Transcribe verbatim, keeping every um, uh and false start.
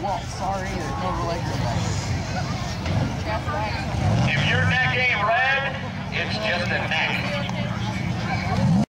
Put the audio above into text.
Well, sorry, there's no electric back here. If your neck ain't red, it's just a neck.